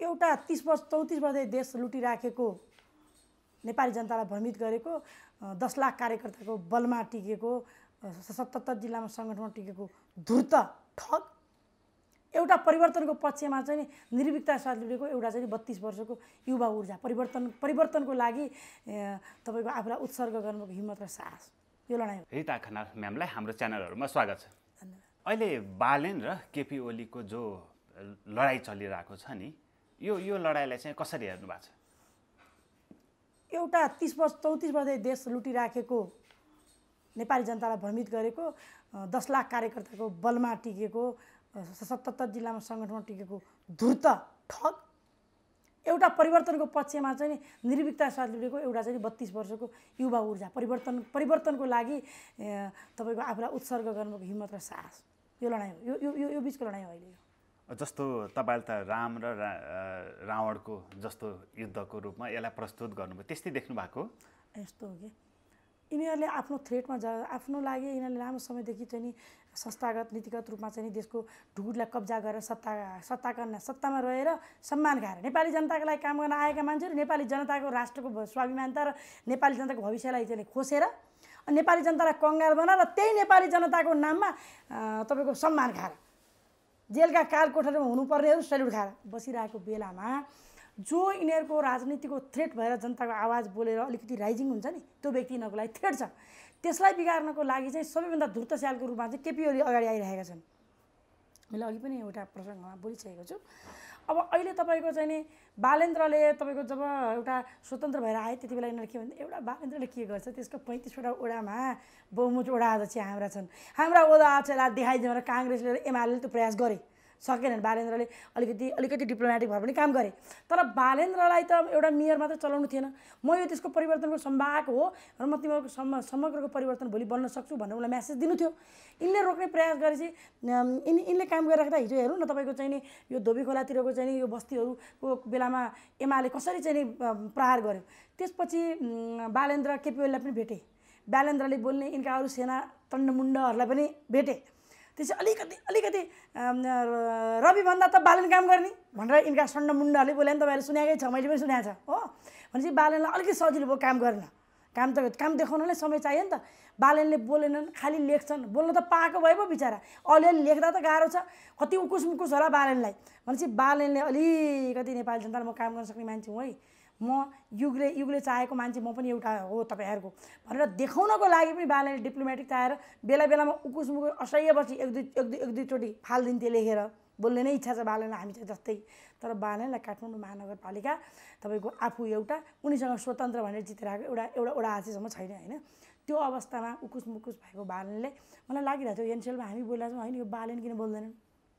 एउटा 34 वर्ष देश लुटिराखेको नेपाली जनतालाई भ्रमित गरेको 10 लाख कार्यकर्ताको बलमा टिकेको 77 जिल्लामा सङ्गठनमा टिकेको धूर्त ठग एउटा परिवर्तनको पक्षमा चाहिँ निर्भीकता साथ लुटेको एउटा चाहिँ 32 वर्षको युवा ऊर्जा परिवर्तनको लागि तपाईको आफूलाई उत्सर्ग गर्नुको हिम्मत र साहस यो लडाईँ हो। रिता खनाल म्यामलाई हाम्रो च्यानलहरुमा स्वागत छ। अहिले बालेन र केपी ओलीको जो लडाईँ चलिरहेको छ नि यो लडाईँलाई चाहिँ कसरी हेर्नु भएको छ? एउटा 34 वर्ष देश लुटिराखेको नेपाली जनतालाई भ्रमित गरेको 10 लाख कार्यकर्ताको बलमा टिकेको 77 जिल्लामा सङ्गठनमा टिकेको धूर्त ठग एउटा परिवर्तनको पक्षमा चाहिँ निर्भीकता साथ लुटेको एउटा चाहिँ 32 वर्षको युवा ऊर्जा परिवर्तनको लागि तपाईको आफूलाई उत्सर्ग गर्नुको हिम्मत र साहस यो लडाईँ हो। यो बीचको लडाईँ हो अहिले। जस्तो तपाईले त राम र रावणको जस्तो युद्धको रूपमा यसलाई प्रस्तुत गर्नुभयो, त्यस्तै देख्नु भएको? यस्तो हो कि यिनीहरूले आफ्नो थ्रेटमा आफ्नो लागि यिनीहरूले लामो समयदेखि चाहिँ संस्थागत नीतिगत रूपमा चाहिँ देशको ढुकुरलाई कब्जा गरेर सत्तामा रहेर सम्मान खाएर नेपाली जनताको लागि काम गर्न आएका मान्छेहरू नेपाली जनताको राष्ट्रको स्वाभिमानता र नेपाली जनताको भविष्यलाई चाहिँ खोसेर नेपाली जनतालाई कङ्गाल बनाएर त्यही नेपाली जनताको नाममा तपाईको सम्मान खाएर जेलका काल कोठरीमा हुनुपर्नेहरू सल्युट खाएर बसिरहेको बेलामा जो यिनीहरूको राजनीतिको थ्रेट भएर जनताको आवाज बोलेर अलिकति राइजिङ हुन्छ नि त्यो व्यक्ति यिनीहरूको लागि थ्रेट छ। त्यसलाई बिगार्नको लागि चाहिँ सबैभन्दा धूर्त स्यालको रूपमा चाहिँ केपी ओली अगाडि आइरहेका छन्। मैले अघि पनि एउटा प्रसङ्गमा बोलिसकेको छु। अब अहिले तपाईँको चाहिँ नि बालेन्द्रले तपाईँको जब एउटा स्वतन्त्र भएर आए त्यति बेला यिनीहरूले के भन्छ एउटा बालेन्द्रले के गर्छ त्यसको 35वटा ओडामा बहुमुख ओडा अध्यक्ष हाम्रा छन्, हाम्रा ओडा अध्यक्षलाई देखाइदिउँ र काङ्ग्रेसले र एमाले त्यो प्रयास गरे सकेनन्। बालेन्द्रले अलिकति डिप्लोमेटिक भएर पनि काम गरे तर बालेन्द्रलाई त एउटा मेयर मात्र चलाउनु थिएन। म यो त्यसको परिवर्तनको सम्भाग हो र म तिमीहरूको समग्रको परिवर्तन भोलि बन्न सक्छु भनेर उसलाई मेसेज दिनु थियो। यिनले रोक्ने प्रयास गरेपछि यिनले काम गरिराख्दा हिजो हेर्नु न तपाईँको चाहिँ नि यो धोबी खोलातिरको चाहिँ नि यो बस्तीहरूको बेलामा एमाले कसरी चाहिँ नि प्रहार गर्यो। त्यसपछि बालेन्द्र केपी ओलीलाई पनि भेटे, बालेन्द्रले बोल्ने यिनका अरू सेना तण्डमुण्डहरूलाई पनि भेटे। त्यसै अलिकति रविभन्दा त बालेन काम गर्ने भनेर यिनका सण्डमुण्डहरूले बोले नि, तपाईँहरूले सुनेकै छ, मैले पनि सुनेको छ हो। भनेपछि बालेनलाई अलिकति सजिलो भयो काम गर्न, काम देखाउनलाई समय चाहियो नि त। बालेनले बोलेनन्, खालि लेख्छन्, बोल्न त पाएको भए पो बिचरा, अलिअलि लेख्दा त गाह्रो छ, कति उकुस होला बालेनलाई। भनेपछि बालेनले अलिकति नेपाली जनतालाई म काम गर्न सक्ने मान्छे हुँ है, म युगले चाहेको मान्छे म पनि एउटा हो तपाईँहरूको भनेर देखाउनको लागि पनि बालेनले डिप्लोमेटिक चाहेर बेला बेलामा उकुसमुकुस असह्य बसी एक दुईचोटि फालिदिन्थे लेखेर। बोल्ने नै इच्छा छ बालेनलाई हामी चाहिँ जस्तै। तर बालेनलाई काठमाडौँ महानगरपालिका तपाईँको आफू एउटा उनीसँग स्वतन्त्र भनेर जितेर आएको एउटा आजसम्म छैन होइन। त्यो अवस्थामा उकुसमुकुस भएको बालेनले मलाई लागिरहेको थियो एनसेलमा हामी बोलिरहेको छौँ होइन यो बालेन किन बोल्दैनन्।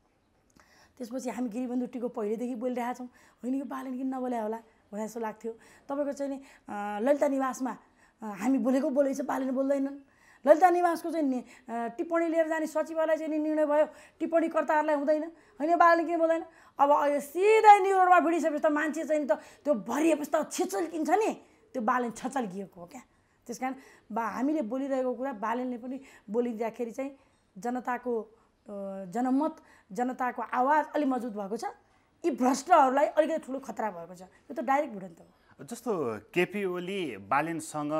त्यसपछि हामी गिरिबन्धु टीको पहिलेदेखि बोलिरहेका छौँ होइन यो बालेन किन नबोले होला भने जस्तो लाग्थ्यो। तपाईँको चाहिँ नि ललिता निवासमा हामी बोलेको छ बालेन बोल्दैनन्। ललिता निवासको चाहिँ टिप्पणी लिएर जाने सचिवालय चाहिँ निर्णय भयो, टिप्पणीकर्ताहरूलाई हुँदैन होइन बालेन किन बोल्दैन। अब अहिले सिधै न्यु रोडमा भिडिसकेपछि त मान्छे चाहिँ त त्यो भरिएपछि त छेचल्किन्छ नि, त्यो बालेन छचल्किएको हो क्या। त्यस कारण हामीले बोलिरहेको कुरा बालेनले पनि बोलिँदाखेरि चाहिँ जनताको जनमत जनताको आवाज अलिक मजबुत भएको छ। यी भ्रष्टहरूलाई अलिकति ठुलो खतरा भएको छ, यो त डाइरेक्ट भिडन्त हो। जस्तो केपी ओली बालेनसँग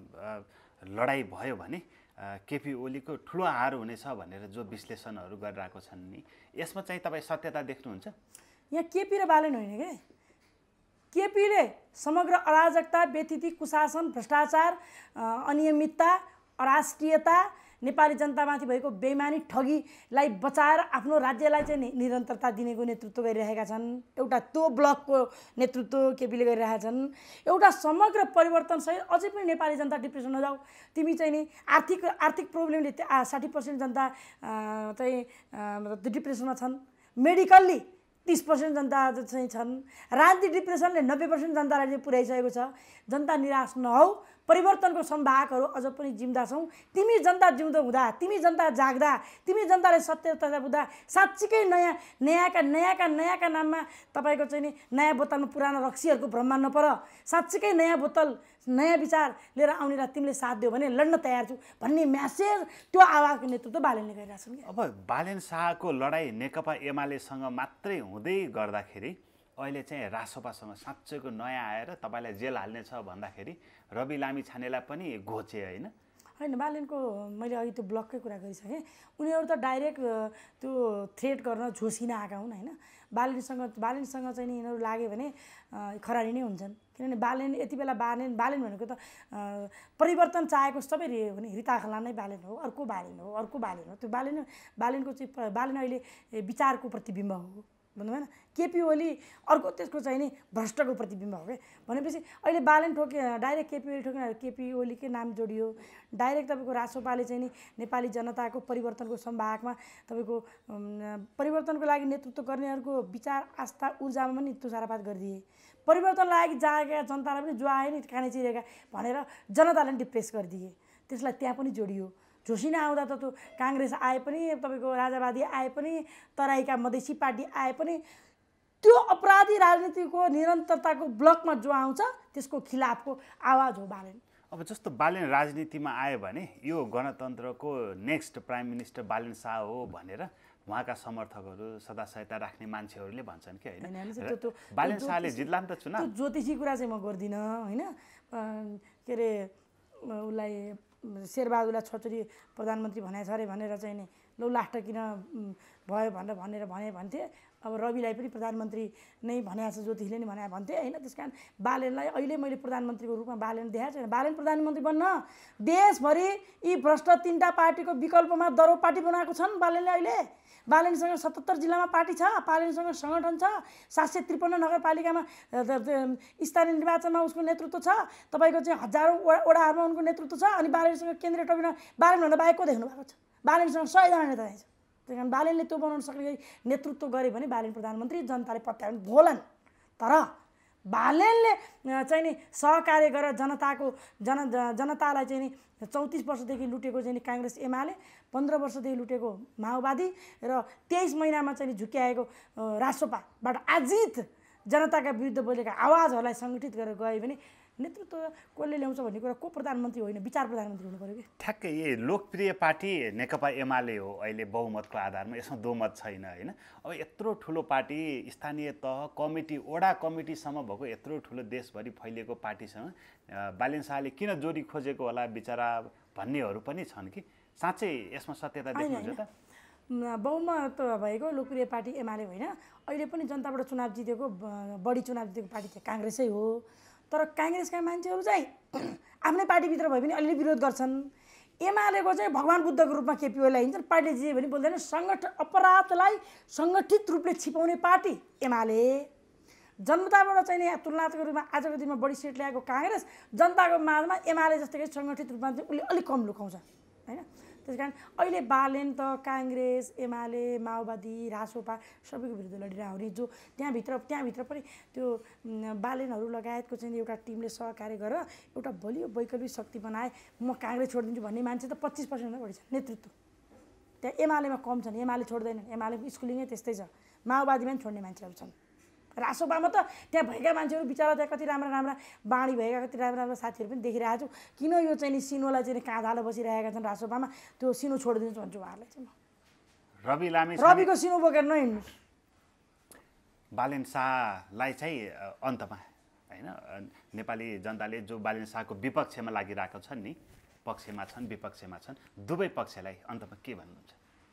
लडाईँ भयो भने केपी ओलीको ठुलो हार हुनेछ भनेर जो विश्लेषणहरू गरिरहेको छन् नि यसमा चाहिँ तपाईँ सत्यता देख्नुहुन्छ? यहाँ केपी र बालेन होइन क्या, केपीले समग्र अराजकता व्यतिथि कुशासन भ्रष्टाचार अनियमितता अराष्ट्रियता नेपाली जनतामाथि भएको बेइमानी ठगीलाई बचाएर आफ्नो राज्यलाई चाहिँ निरन्तरता दिनेको नेतृत्व गरिरहेका छन्। एउटा त्यो ब्लकको नेतृत्व केपीले गरिरहेका छन्। एउटा समग्र परिवर्तनसहित अझै पनि नेपाली जनता डिप्रेसन नजाऊ, तिमी चाहिँ नि आर्थिक प्रब्लमले 60% जनता चाहिँ डिप्रेसनमा छन्, मेडिकल्ली 30% जनता चाहिँ छन्, राजनीतिक डिप्रेसनले 90% जनतालाई चाहिँ पुर्याइसकेको छ। जनता निराश नहौ, परिवर्तनको सम्भागहरू अझ पनि जिउँदा छौँ। तिमी जनता जिउँदो हुँदा, तिमी जनता जाग्दा, तिमी जनताले सत्यता बुझ्दा साँच्चीकै नयाँका नाममा तपाईँको चाहिँ नि नयाँ बोतलमा पुरानो रक्सीहरूको भ्रममा नपर, साँच्चीकै नयाँ बोतल नयाँ विचार लिएर आउनेलाई तिमीले साथ दियो भने लड्न तयार छु भन्ने म्यासेज त्यो आवाजको नेतृत्व बालेनले गरिरहेछन्। अब बालेन शाहको लडाईँ नेकपा एमालेसँग मात्रै हुँदै गर्दाखेरि अहिले चाहिँ रासोपासँग साँच्चैको नयाँ आएर तपाईँलाई जेल हाल्नेछ भन्दाखेरि रवि लामिछानेलाई पनि घोचे होइन? होइन, बालेनको मैले अघि त्यो ब्लककै कुरा गरिसकेँ। उनीहरू त डाइरेक्ट त्यो थ्रेट गर्न झोसिन आएका हुन् होइन। बालेनसँग चाहिँ नि यिनीहरू लाग्यो भने खरानी नै हुन्छन्। किनभने बालेन यति बेला बालेन भनेको त परिवर्तन चाहेको सबै भने रिता खला नै बालेन हो, अर्को बालेन हो। त्यो बालेनको चाहिँ बालेन अहिले विचारको प्रतिबिम्ब हो भन्नु भएन। केपी ओली अर्को त्यसको चाहिँ नि भ्रष्टको प्रतिबिम्ब हो क्या। भनेपछि अहिले बालेन डाइरेक्ट केपी ओली ठोकेन, केपी ओलीकै नाम जोडियो। डाइरेक्ट तपाईँको रासोपाले चाहिँ नि नेपाली जनताको परिवर्तनको सम्भागमा तपाईँको परिवर्तनको लागि नेतृत्व गर्नेहरूको विचार आस्था ऊर्जामा पनि तुषारपात गरिदिए। परिवर्तन लागि जागेका जनतालाई पनि जो आए नि काने चिरेका भनेर जनतालाई पनि डिप्रेस गरिदिए। त्यसलाई त्यहाँ पनि जोडियो। झोसिन आउँदा त त्यो काङ्ग्रेस आए पनि, तपाईँको राजावादी आए पनि, तराईका मधेसी पार्टी आए पनि, त्यो अपराधी राजनीतिको निरन्तरताको ब्लकमा जो आउँछ त्यसको खिलाफको आवाज हो बालेन। अब जस्तो बालेन राजनीतिमा आयो भने यो गणतन्त्रको next prime minister Balen Shah हो भनेर उहाँका समर्थकहरू सदा सहायता राख्ने मान्छेहरूले भन्छन् कि होइन? बालेन शाहले जित्ला नि त चुनाव। त्यो ज्योतिषी कुरा चाहिँ म गर्दिनँ होइन। के अरे उसलाई शेरबहादुरलाई छोरी प्रधानमन्त्री भनेको छ अरे भनेर चाहिँ नि लौ लास्ट किन भयो भनेर भन्थे। अब रविलाई पनि प्रधानमन्त्री नै भनेको छ, ज्योतिषीले नै भने भन्थे होइन। त्यस कारण बालेनलाई अहिले मैले प्रधानमन्त्रीको रूपमा बालेन देखाएको छैन। बालेन प्रधानमन्त्री बन्न देशभरि यी भ्रष्ट 3टा पार्टीको विकल्पमा दरो पार्टी बनाएको छन् बालेनले। अहिले बालेनसँग 77 जिल्लामा पार्टी छ, बालेनसँग सङ्गठन छ, 753 नगरपालिकामा स्थानीय निर्वाचनमा उसको नेतृत्व छ, तपाईँको चाहिँ हजारौँ वडाहरूमा उनको नेतृत्व छ। अनि बालेनसँग केन्द्रीय टोपीमा बालेनभन्दा बाहेक को देख्नु भएको छ? बालेनसँग 100 जना नेता छ। त्यही कारण बालेनले त्यो बनाउन सक्ने नेतृत्व गरे भने बालेन प्रधानमन्त्री जनताले पत्याउनु भोलान्। तर बालेनले चाहिँ नि सहकार्य गरेर जनतालाई चाहिँ नि 34 वर्षदेखि लुटेको चाहिँ नि काङ्ग्रेस एमाले, 15 वर्षदेखि लुटेको माओवादी र 23 महिनामा चाहिँ नि झुक्क्याएको रासोपाबाट आजित जनताका विरुद्ध बोलेका आवाजहरूलाई सङ्गठित गरेर गयो भने नेतृत्व कसले ल्याउँछ भन्ने कुरा को प्रधानमन्त्री होइन, विचार प्रधानमन्त्री हुनु पऱ्यो कि। ठ्याक्कै यही लोकप्रिय पार्टी नेकपा एमाले हो अहिले बहुमतको आधारमा, यसमा दोमत छैन होइन। अब यत्रो ठुलो पार्टी स्थानीय तह कमिटी वडा कमिटीसम्म भएको यत्रो ठुलो देशभरि फैलिएको पार्टीसँग बालेन शाहले किन जोडी खोजेको होला बिचरा भन्नेहरू पनि छन् कि साँच्चै यसमा सत्यता देख्नुहुन्छ त? बहुमत भएको लोकप्रिय पार्टी एमाले होइन, अहिले पनि जनताबाट चुनाव जितेको बढी चुनाव जितेको पार्टी चाहिँ काङ्ग्रेसै हो। तर काङ्ग्रेसका मान्छेहरू चाहिँ आफ्नै पार्टीभित्र भए पनि अलिअलि विरोध गर्छन्। एमालेको चाहिँ भगवान् बुद्धको रूपमा केपी ओलीलाई हिँड्छन्। पार्टीले जे पनि बोल्दैन। अपराधलाई सङ्गठित रूपले छिपाउने पार्टी एमाले। जनताबाट चाहिँ यहाँ तुलनात्मक रूपमा आजको दिनमा बढी सिट ल्याएको काङ्ग्रेस जनताको माझमा एमाले जस्तै सङ्गठित रूपमा चाहिँ उसले अलिक कम लुकाउँछ होइन। त्यस कारण अहिले बालेन त काङ्ग्रेस एमाले माओवादी रासोपा सबैको विरुद्ध लडिरहने जो त्यहाँभित्र पनि त्यो बालेनहरू लगायतको चाहिँ एउटा टिमले सहकार्य गरेर एउटा बलियो वैकल्पिक शक्ति बनाए। म काङ्ग्रेस छोडिदिन्छु भन्ने मान्छे त 25% बढी छ नेतृत्व। त्यहाँ एमालेमा कम छन्, एमाले छोड्दैन। एमालेको स्कुलिङै त्यस्तै छ। माओवादीमा पनि छोड्ने मान्छेहरू छन्। रासोपामा त त्यहाँ भएका मान्छेहरू बिचरा त्यहाँ कति राम्रा बाणी भएका कति राम्रा साथीहरू पनि देखिरहेको छु। किन यो चाहिँ नि सिनोलाई चाहिँ काँधालो बसिरहेका छन् रासोपामा, त्यो सिनो छोडिदिन्छु भन्छु उहाँहरूलाई चाहिँ। रविको सिनो बोकेर नहिँड्नुहोस्। बालेन शाहलाई चाहिँ अन्तमा होइन नेपाली जनताले जो बालेन शाहको विपक्षमा लागिरहेको छन् नि, पक्षमा छन् विपक्षमा छन्, दुवै पक्षलाई अन्तमा के भन्नुहुन्छ?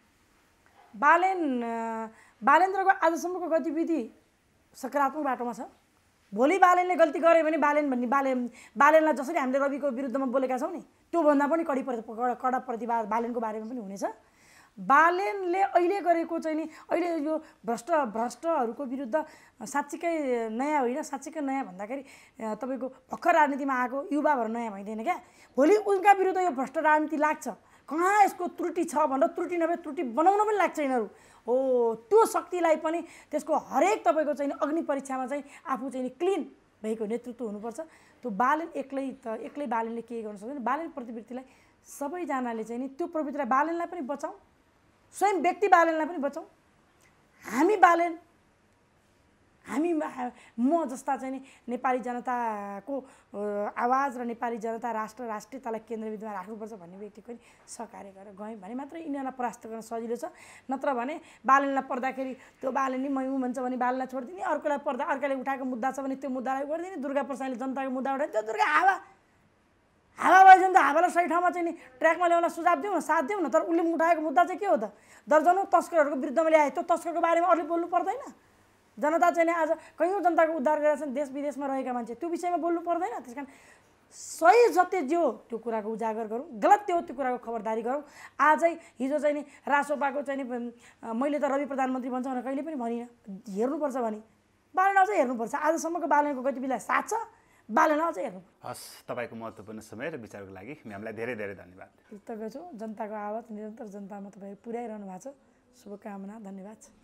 बालेन्द्रको आजसम्मको गतिविधि सकारात्मक बाटोमा छ। भोलि बालेनले गल्ती गर्यो भने बालेनलाई जसरी हामीले रविको विरुद्धमा बोलेका छौँ नि त्योभन्दा पनि कडा प्रतिवाद बालेनको बारेमा पनि हुनेछ। बालेनले अहिले गरेको चाहिँ नि अहिले यो भ्रष्टहरूको विरुद्ध साँच्चीकै नयाँ होइन, साँच्चीकै नयाँ भन्दाखेरि तपाईँको भर्खर राजनीतिमा आएको युवा भएर नयाँ भइँदैन क्या। भोलि उनका विरुद्ध यो भ्रष्ट राजनीति लाग्छ, कहाँ यसको त्रुटि छ भनेर त्रुटि नभए त्रुटि बनाउन पनि लाग्छ यिनीहरू हो। त्यो शक्तिलाई पनि त्यसको हरेक तपाईँको चाहिँ अग्नि परीक्षामा चाहिँ आफू चाहिँ क्लिन भएको नेतृत्व हुनुपर्छ। त्यो बालेन एक्लै बालेनले के गर्न सक्दैन। बालेन प्रतिवृत्तिलाई सबैजनाले चाहिँ नि त्यो प्रवृत्तिलाई बालेनलाई पनि बचाउँ, स्वयं व्यक्ति बालेनलाई पनि बचाउँ। हामी बालेन हामी म जस्ता चाहिँ नि नेपाली जनताको आवाज र नेपाली जनता राष्ट्रियतालाई केन्द्रबिन्दुमा राख्नुपर्छ भन्ने व्यक्तिको नि सहकार्य गरेर गयौँ भने मात्र यिनीहरूलाई परास्त गर्न सजिलो छ। नत्र भने बालनलाई पर्दाखेरि त्यो बालन नि मै भन्छ भने बालनलाई छोडिदिने, अर्कोलाई पर्दा अर्काले उठाएको मुद्दा छ भने त्यो मुद्दालाई गरिदिने, दुर्गा प्रसादले जनताको मुद्दा उठायो त्यो दुर्गा हावा भएछ नि त। हावालाई सही ठाउँमा चाहिँ नि ट्र्याकमा ल्याउन सुझाव दिउँ न, साथ दिउँ न। तर उसले उठाएको मुद्दा चाहिँ के हो त? दर्जनौँ तस्करहरूको विरुद्धमा ल्याए, त्यो तस्करको बारेमा अरूले बोल्नु पर्दैन? जनता चाहिँ नि आज कयौँ जनताको उद्धार गरेका छन् देश विदेशमा रहेका मान्छे, त्यो विषयमा बोल्नु पर्दैन? त्यस कारण सही जति जो त्यो कुराको उजागर गरौँ, गलत त्यो कुराको खबरदारी गरौँ। आजै हिजो चाहिँ नि रासोपाको चाहिँ नि मैले त रवि प्रधानमन्त्री भन्छ भनेर कहिले पनि भनिनँ, हेर्नुपर्छ भने बालन अझै हेर्नुपर्छ। आजसम्मको बालनको गतिविधिलाई साथ छ, बालन अझै हेर्नु। हस्, तपाईँको महत्त्वपूर्ण समय र विचारको लागि म्यामलाई धेरै धेरै धन्यवाद। कृतज्ञ छु। जनताको आवाज निरन्तर जनतामा तपाईँहरू पुर्याइरहनु भएको छ। शुभकामना, धन्यवाद।